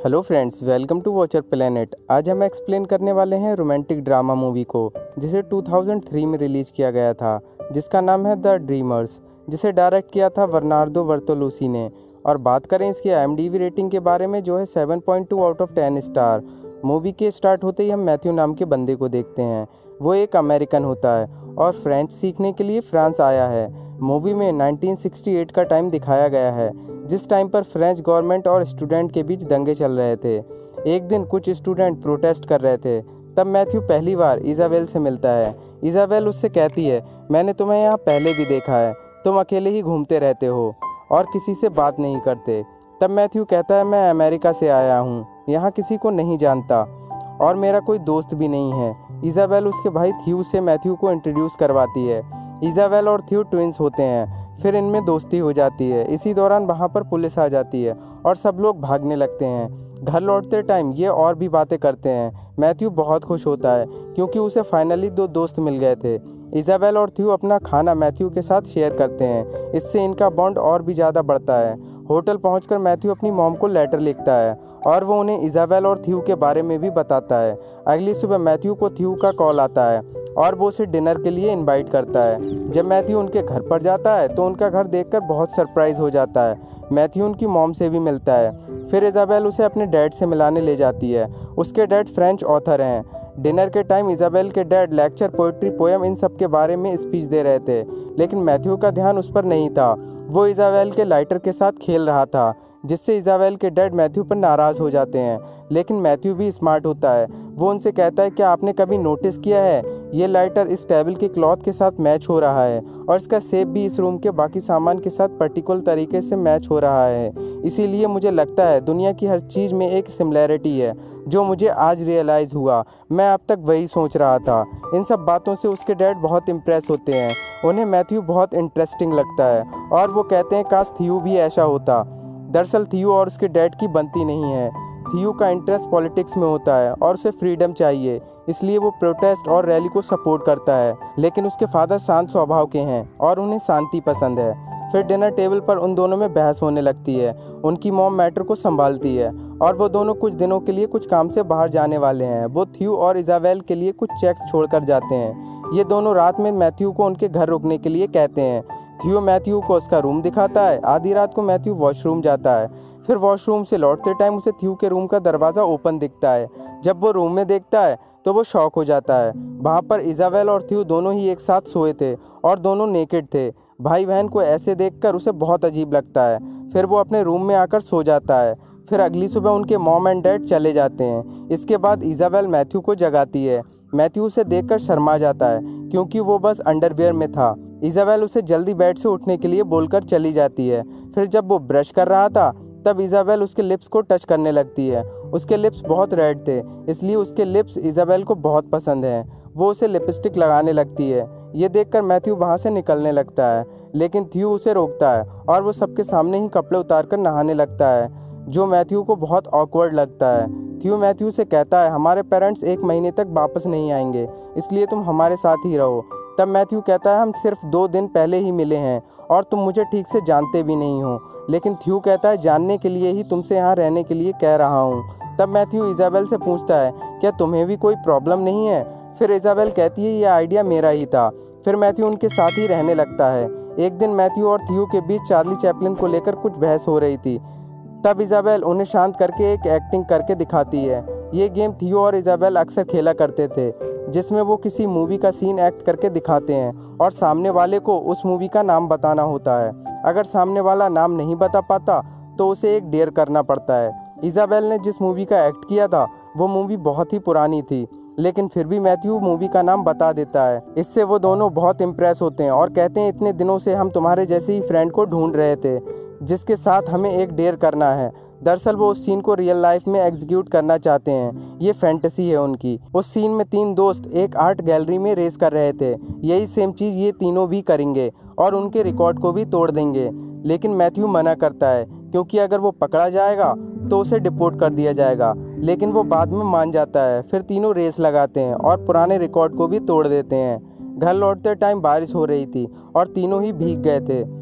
Hello friends, welcome to Watcher Planet. आज हम explain करने वाले हैं रोमांटिक ड्रामा मूवी को, जिसे 2003 में रिलीज़ किया गया था, जिसका नाम है द ड्रीमर्स, जिसे डायरेक्ट किया था बर्नार्डो बर्तोलुसी ने। और बात करें इसकी IMDb रेटिंग के बारे में, जो है 7.2 आउट ऑफ 10 स्टार। मूवी के स्टार्ट होते ही हम मैथ्यू नाम के बंदे को देखते हैं। वो एक अमेरिकन होता है और फ्रेंच सीखने के लिए फ्रांस आया है। मूवी में 1968 का टाइम दिखाया गया है, जिस टाइम पर फ्रेंच गवर्नमेंट और स्टूडेंट के बीच दंगे चल रहे थे। एक दिन कुछ स्टूडेंट प्रोटेस्ट कर रहे थे, तब मैथ्यू पहली बार इज़ाबेल से मिलता है। इज़ाबेल उससे कहती है, मैंने तुम्हें यहाँ पहले भी देखा है, तुम अकेले ही घूमते रहते हो और किसी से बात नहीं करते। तब मैथ्यू कहता है, मैं अमेरिका से आया हूँ, यहाँ किसी को नहीं जानता और मेरा कोई दोस्त भी नहीं है। इज़ाबेल उसके भाई थ्यू से मैथ्यू को इंट्रोड्यूस करवाती है। इज़ाबेल और थ्यू ट्विंस होते हैं, फिर इनमें दोस्ती हो जाती है। इसी दौरान वहाँ पर पुलिस आ जाती है और सब लोग भागने लगते हैं। घर लौटते टाइम ये और भी बातें करते हैं। मैथ्यू बहुत खुश होता है क्योंकि उसे फाइनली दो दोस्त मिल गए थे। इज़ाबेल और थ्यू अपना खाना मैथ्यू के साथ शेयर करते हैं, इससे इनका बॉन्ड और भी ज़्यादा बढ़ता है। होटल पहुंचकर मैथ्यू अपनी मॉम को लेटर लिखता है और वो उन्हें इज़ाबेल और थ्यू के बारे में भी बताता है। अगली सुबह मैथ्यू को थ्यू का कॉल आता है और वो उसे डिनर के लिए इनवाइट करता है। जब मैथ्यू उनके घर पर जाता है तो उनका घर देखकर बहुत सरप्राइज हो जाता है। मैथ्यू उनकी मॉम से भी मिलता है। फिर इज़ाबेल उसे अपने डैड से मिलाने ले जाती है। उसके डैड फ्रेंच ऑथर हैं। डिनर के टाइम इज़ाबेल के डैड लेक्चर, पोइट्री, पोएम इन सब के बारे में स्पीच दे रहे थे, लेकिन मैथ्यू का ध्यान उस पर नहीं था। वो इज़ाबेल के लाइटर के साथ खेल रहा था, जिससे इज़ाबेल के डैड मैथ्यू पर नाराज़ हो जाते हैं। लेकिन मैथ्यू भी स्मार्ट होता है। वो उनसे कहता है, क्या आपने कभी नोटिस किया है, ये लाइटर इस टेबल के क्लॉथ के साथ मैच हो रहा है और इसका शेप भी इस रूम के बाकी सामान के साथ पर्टिकुलर तरीके से मैच हो रहा है। इसीलिए मुझे लगता है दुनिया की हर चीज़ में एक सिमिलैरिटी है, जो मुझे आज रियलाइज़ हुआ। मैं अब तक वही सोच रहा था। इन सब बातों से उसके डैड बहुत इम्प्रेस होते हैं। उन्हें मैथ्यू बहुत इंटरेस्टिंग लगता है और वो कहते हैं, काश थ्यू भी ऐसा होता। दरअसल थ्यू और उसके डैड की बनती नहीं है। थ्यू का इंटरेस्ट पॉलिटिक्स में होता है और उसे फ्रीडम चाहिए, इसलिए वो प्रोटेस्ट और रैली को सपोर्ट करता है। लेकिन उसके फादर शांत स्वभाव के हैं और उन्हें शांति पसंद है। फिर डिनर टेबल पर उन दोनों में बहस होने लगती है। उनकी मॉम मैटर को संभालती है और वो दोनों कुछ दिनों के लिए कुछ काम से बाहर जाने वाले हैं। वो थ्यू और इज़ाबेल के लिए कुछ चेक्स छोड़कर जाते हैं। ये दोनों रात में मैथ्यू को उनके घर रुकने के लिए कहते हैं। थ्यू मैथ्यू को उसका रूम दिखाता है। आधी रात को मैथ्यू वॉशरूम जाता है। फिर वॉशरूम से लौटते टाइम उसे थ्यू के रूम का दरवाज़ा ओपन दिखता है। जब वो रूम में देखता है तो वो शॉक हो जाता है। वहाँ पर इज़ाबेल और थ्यू दोनों ही एक साथ सोए थे और दोनों नेकेड थे। भाई बहन को ऐसे देखकर उसे बहुत अजीब लगता है। फिर वो अपने रूम में आकर सो जाता है। फिर अगली सुबह उनके मॉम एंड डैड चले जाते हैं। इसके बाद इज़ाबेल मैथ्यू को जगाती है। मैथ्यू उसे देखकर शर्मा जाता है क्योंकि वो बस अंडरवियर में था। इज़ाबेल उसे जल्दी बेड से उठने के लिए बोलकर चली जाती है। फिर जब वो ब्रश कर रहा था तब इज़ाबेल उसके लिप्स को टच करने लगती है। उसके लिप्स बहुत रेड थे, इसलिए उसके लिप्स इज़ाबेल को बहुत पसंद हैं। वो उसे लिपस्टिक लगाने लगती है। ये देखकर मैथ्यू वहाँ से निकलने लगता है, लेकिन थ्यू उसे रोकता है और वो सबके सामने ही कपड़े उतारकर नहाने लगता है, जो मैथ्यू को बहुत ऑकवर्ड लगता है। थ्यू मैथ्यू से कहता है, हमारे पेरेंट्स 1 महीने तक वापस नहीं आएंगे, इसलिए तुम हमारे साथ ही रहो। तब मैथ्यू कहता है, हम सिर्फ 2 दिन पहले ही मिले हैं और तुम मुझे ठीक से जानते भी नहीं हो। लेकिन थ्यू कहता है, जानने के लिए ही तुमसे यहाँ रहने के लिए कह रहा हूँ। तब मैथ्यू इज़ाबेल से पूछता है, क्या तुम्हें भी कोई प्रॉब्लम नहीं है? फिर इज़ाबेल कहती है, ये आइडिया मेरा ही था। फिर मैथ्यू उनके साथ ही रहने लगता है। एक दिन मैथ्यू और थ्यू के बीच चार्ली चैपलिन को लेकर कुछ बहस हो रही थी। तब इज़ाबेल उन्हें शांत करके एक एक्टिंग करके दिखाती है। ये गेम थ्यू और इज़ाबेल अक्सर खेला करते थे, जिसमें वो किसी मूवी का सीन एक्ट करके दिखाते हैं और सामने वाले को उस मूवी का नाम बताना होता है। अगर सामने वाला नाम नहीं बता पाता तो उसे एक डेयर करना पड़ता है। इज़ाबेल ने जिस मूवी का एक्ट किया था वो मूवी बहुत ही पुरानी थी, लेकिन फिर भी मैथ्यू मूवी का नाम बता देता है। इससे वो दोनों बहुत इम्प्रेस होते हैं और कहते हैं, इतने दिनों से हम तुम्हारे जैसे ही फ्रेंड को ढूंढ रहे थे जिसके साथ हमें एक डेयर करना है। दरअसल वो उस सीन को रियल लाइफ में एग्जीक्यूट करना चाहते हैं। ये फैंटेसी है उनकी। उस सीन में 3 दोस्त एक आर्ट गैलरी में रेस कर रहे थे। यही सेम चीज़ ये तीनों भी करेंगे और उनके रिकॉर्ड को भी तोड़ देंगे। लेकिन मैथ्यू मना करता है क्योंकि अगर वो पकड़ा जाएगा तो उसे डिपोर्ट कर दिया जाएगा। लेकिन वो बाद में मान जाता है। फिर तीनों रेस लगाते हैं और पुराने रिकॉर्ड को भी तोड़ देते हैं। घर लौटते टाइम बारिश हो रही थी और तीनों ही भीग गए थे।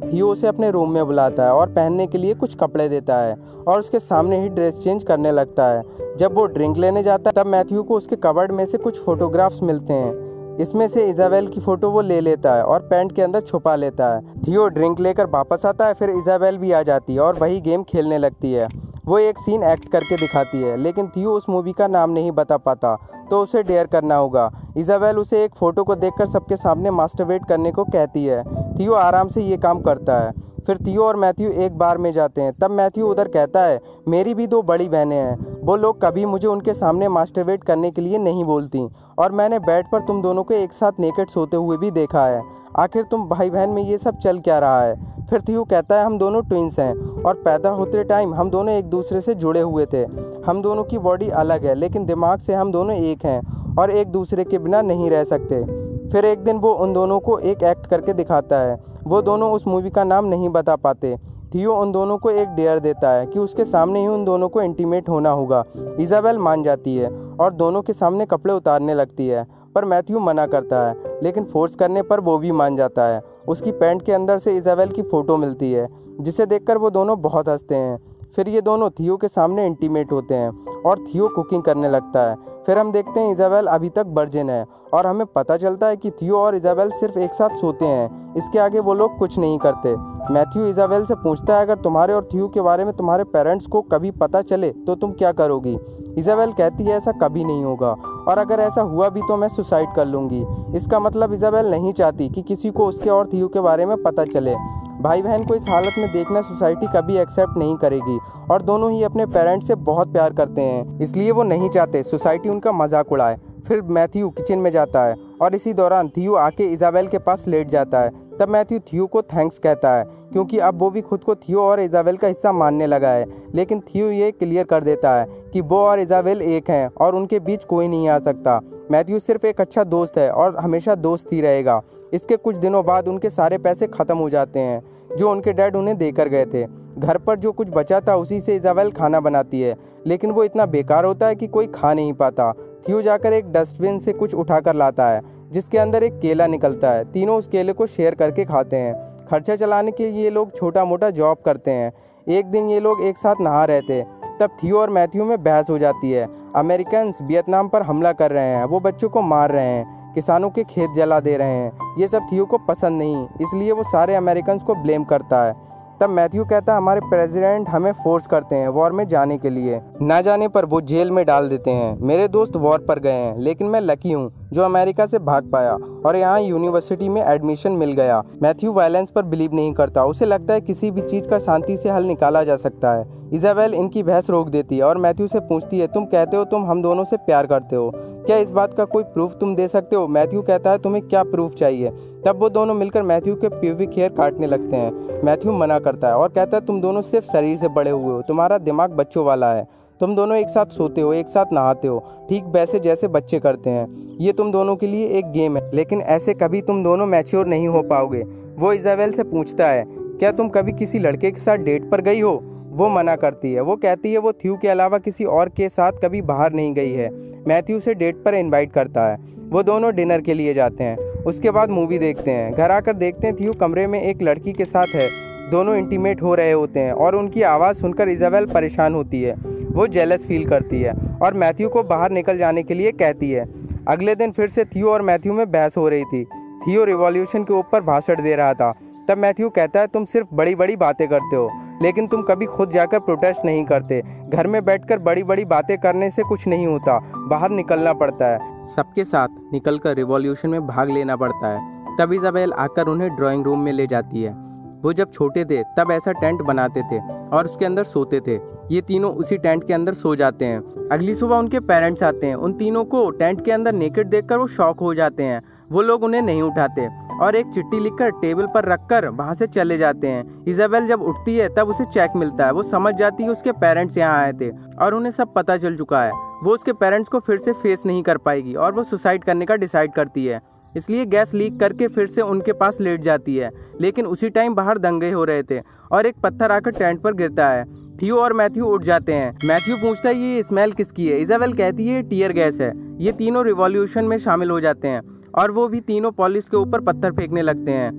थियो उसे अपने रूम में बुलाता है और पहनने के लिए कुछ कपड़े देता है और उसके सामने ही ड्रेस चेंज करने लगता है। जब वो ड्रिंक लेने जाता है तब मैथ्यू को उसके कबर्ड में से कुछ फोटोग्राफ्स मिलते हैं। इसमें से इजाबेल की फ़ोटो वो ले लेता है और पैंट के अंदर छुपा लेता है। थियो ड्रिंक लेकर वापस आता है, फिर इजाबेल भी आ जाती है और वही गेम खेलने लगती है। वो एक सीन एक्ट करके दिखाती है, लेकिन थियो उस मूवी का नाम नहीं बता पाता, तो उसे डेयर करना होगा। इजाबेल उसे एक फ़ोटो को देखकर सबके सामने मास्टरबेट करने को कहती है। थियो आराम से ये काम करता है। फिर थियो और मैथ्यू एक बार में जाते हैं। तब मैथ्यू उधर कहता है, मेरी भी 2 बड़ी बहनें हैं, वो लोग कभी मुझे उनके सामने मास्टरबेट करने के लिए नहीं बोलती, और मैंने बेड पर तुम दोनों को एक साथ नेकेड सोते हुए भी देखा है। आखिर तुम भाई बहन में ये सब चल क्या रहा है? फिर थियो कहता है, हम दोनों ट्विंस हैं और पैदा होते टाइम हम दोनों एक दूसरे से जुड़े हुए थे। हम दोनों की बॉडी अलग है, लेकिन दिमाग से हम दोनों एक हैं और एक दूसरे के बिना नहीं रह सकते। फिर एक दिन वो उन दोनों को एक एक्ट करके दिखाता है। वो दोनों उस मूवी का नाम नहीं बता पाते। थियो उन दोनों को एक डेयर देता है कि उसके सामने ही उन दोनों को इंटीमेट होना होगा। इजाबेल मान जाती है और दोनों के सामने कपड़े उतारने लगती है, पर मैथ्यू मना करता है, लेकिन फोर्स करने पर वो भी मान जाता है। उसकी पैंट के अंदर से इजाबेल की फ़ोटो मिलती है, जिसे देखकर वो दोनों बहुत हंसते हैं। फिर ये दोनों थियो के सामने इंटीमेट होते हैं और थियो कुकिंग करने लगता है। फिर हम देखते हैं इजाबेल अभी तक वर्जिन है और हमें पता चलता है कि थियो और इजाबेल सिर्फ एक साथ सोते हैं। इसके आगे वो लोग कुछ नहीं करते। मैथ्यू इजाबेल से पूछता है, अगर तुम्हारे और थियो के बारे में तुम्हारे पेरेंट्स को कभी पता चले तो तुम क्या करोगी? इजाबेल कहती है, ऐसा कभी नहीं होगा, और अगर ऐसा हुआ भी तो मैं सुसाइड कर लूँगी। इसका मतलब इजाबेल नहीं चाहती कि किसी को उसके और थियो के बारे में पता चले। भाई बहन को इस हालत में देखना सोसाइटी कभी एक्सेप्ट नहीं करेगी, और दोनों ही अपने पेरेंट्स से बहुत प्यार करते हैं, इसलिए वो नहीं चाहते सोसाइटी उनका मजाक उड़ाए। फिर मैथ्यू किचन में जाता है और इसी दौरान थियो आके इजाबेल के पास लेट जाता है। तब मैथ्यू थियो को थैंक्स कहता है, क्योंकि अब वो भी खुद को थियो और इजाबेल का हिस्सा मानने लगा है। लेकिन थियो ये क्लियर कर देता है कि वो और इजाबेल एक हैं और उनके बीच कोई नहीं आ सकता। मैथ्यू सिर्फ एक अच्छा दोस्त है और हमेशा दोस्त ही रहेगा। इसके कुछ दिनों बाद उनके सारे पैसे ख़त्म हो जाते हैं जो उनके डैड उन्हें देकर गए थे। घर पर जो कुछ बचा था उसी से इजाबेल खाना बनाती है, लेकिन वो इतना बेकार होता है कि कोई खा नहीं पाता। थियो जाकर एक डस्टबिन से कुछ उठाकर लाता है, जिसके अंदर एक केला निकलता है। तीनों उस केले को शेयर करके खाते हैं। खर्चा चलाने के लिए ये लोग छोटा मोटा जॉब करते हैं। एक दिन ये लोग एक साथ नहा रहे थे, तब थियो और मैथ्यू में बहस हो जाती है। अमेरिकन्स वियतनाम पर हमला कर रहे हैं, वो बच्चों को मार रहे हैं, किसानों के खेत जला दे रहे हैं। ये सब थियो को पसंद नहीं, इसलिए वो सारे अमेरिकन्स को ब्लेम करता है। तब मैथ्यू कहता है, हमारे प्रेसिडेंट हमें फोर्स करते हैं वॉर में जाने के लिए, ना जाने पर वो जेल में डाल देते हैं। मेरे दोस्त वॉर पर गए हैं, लेकिन मैं लकी हूँ जो अमेरिका से भाग पाया और यहाँ यूनिवर्सिटी में एडमिशन मिल गया। मैथ्यू वायलेंस पर बिलीव नहीं करता, उसे लगता है किसी भी चीज़ का शांति से हल निकाला जा सकता है। इजाबेल इनकी बहस रोक देती है और मैथ्यू से पूछती है, तुम कहते हो तुम हम दोनों से प्यार करते हो, क्या इस बात का कोई प्रूफ तुम दे सकते हो? मैथ्यू कहता है, तुम्हें क्या प्रूफ चाहिए? तब वो दोनों मिलकर मैथ्यू के प्यूबिक हेयर काटने लगते हैं। मैथ्यू मना करता है और कहता है, तुम दोनों सिर्फ शरीर से बड़े हुए हो, तुम्हारा दिमाग बच्चों वाला है। तुम दोनों एक साथ सोते हो, एक साथ नहाते हो, ठीक वैसे जैसे बच्चे करते हैं। ये तुम दोनों के लिए एक गेम है, लेकिन ऐसे कभी तुम दोनों मैच्योर नहीं हो पाओगे। वो इजाबेल से पूछता है, क्या तुम कभी किसी लड़के के साथ डेट पर गई हो? वो मना करती है। वो कहती है वो थियो के अलावा किसी और के साथ कभी बाहर नहीं गई है। मैथ्यू से डेट पर इनवाइट करता है। वो दोनों डिनर के लिए जाते हैं। उसके बाद मूवी देखते हैं। घर आकर देखते हैं थियो कमरे में एक लड़की के साथ है। दोनों इंटीमेट हो रहे होते हैं और उनकी आवाज़ सुनकर इजाबेल परेशान होती है। वो जेलस फील करती है और मैथ्यू को बाहर निकल जाने के लिए कहती है। अगले दिन फिर से थियो और मैथ्यू में बहस हो रही थी। थियो रिवॉल्यूशन के ऊपर भाषण दे रहा था। तब मैथ्यू कहता है, तुम सिर्फ बड़ी बड़ी बातें करते हो, लेकिन तुम कभी खुद जाकर प्रोटेस्ट नहीं करते। घर में बैठकर बड़ी बड़ी बातें करने से कुछ नहीं होता, बाहर निकलना पड़ता है, सबके साथ निकलकर रिवॉल्यूशन में भाग लेना पड़ता है। तब इजाबेल आकर उन्हें ड्राइंग रूम में ले जाती है। वो जब छोटे थे तब ऐसा टेंट बनाते थे और उसके अंदर सोते थे। ये तीनों उसी टेंट के अंदर सो जाते हैं। अगली सुबह उनके पेरेंट्स आते हैं। उन तीनों को टेंट के अंदर नेकेड देखकर वो शॉक हो जाते हैं। वो लोग उन्हें नहीं उठाते और एक चिट्ठी लिखकर टेबल पर रखकर वहाँ से चले जाते हैं। इजाबेल जब उठती है तब उसे चेक मिलता है। वो समझ जाती है उसके पेरेंट्स यहाँ आए थे और उन्हें सब पता चल चुका है। वो उसके पेरेंट्स को फिर से फेस नहीं कर पाएगी और वो सुसाइड करने का डिसाइड करती है। इसलिए गैस लीक करके फिर से उनके पास लेट जाती है। लेकिन उसी टाइम बाहर दंगे हो रहे थे और एक पत्थर आकर टेंट पर गिरता है। थियो और मैथ्यू उठ जाते हैं। मैथ्यू पूछता है, ये स्मेल किसकी है? इजाबेल कहती है, टीयर गैस है। ये तीनों रिवॉल्यूशन में शामिल हो जाते हैं और वो भी तीनों पुलिस के ऊपर पत्थर फेंकने लगते हैं।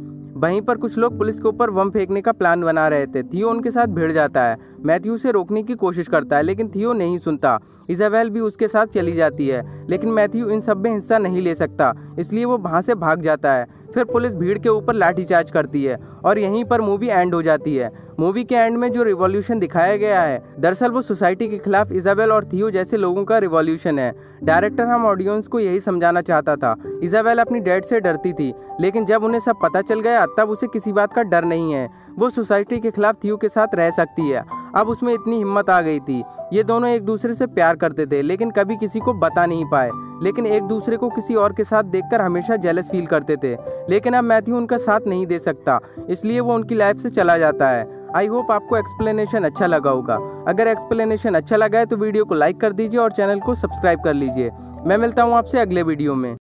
वहीं पर कुछ लोग पुलिस के ऊपर बम फेंकने का प्लान बना रहे थे। थियो उनके साथ भिड़ जाता है। मैथ्यू उसे रोकने की कोशिश करता है लेकिन थियो नहीं सुनता। इजाबेल भी उसके साथ चली जाती है लेकिन मैथ्यू इन सब में हिस्सा नहीं ले सकता, इसलिए वो वहाँ से भाग जाता है। फिर पुलिस भीड़ के ऊपर लाठीचार्ज करती है और यहीं पर मूवी एंड हो जाती है। मूवी के एंड में जो रिवॉल्यूशन दिखाया गया है दरअसल वो सोसाइटी के खिलाफ इजाबेल और थियो जैसे लोगों का रिवॉल्यूशन है। डायरेक्टर हम ऑडियंस को यही समझाना चाहता था। इजाबेल अपनी डैड से डरती थी लेकिन जब उन्हें सब पता चल गया तब उसे किसी बात का डर नहीं है। वो सोसाइटी के खिलाफ थियो के साथ रह सकती है। अब उसमें इतनी हिम्मत आ गई थी। ये दोनों एक दूसरे से प्यार करते थे लेकिन कभी किसी को बता नहीं पाए, लेकिन एक दूसरे को किसी और के साथ देखकर हमेशा जेलस फील करते थे। लेकिन अब मैथ्यू उनका साथ नहीं दे सकता, इसलिए वो उनकी लाइफ से चला जाता है। आई होप आपको एक्सप्लेनेशन अच्छा लगा होगा। अगर एक्सप्लेनेशन अच्छा लगा है तो वीडियो को लाइक कर दीजिए और चैनल को सब्सक्राइब कर लीजिए। मैं मिलता हूँ आपसे अगले वीडियो में।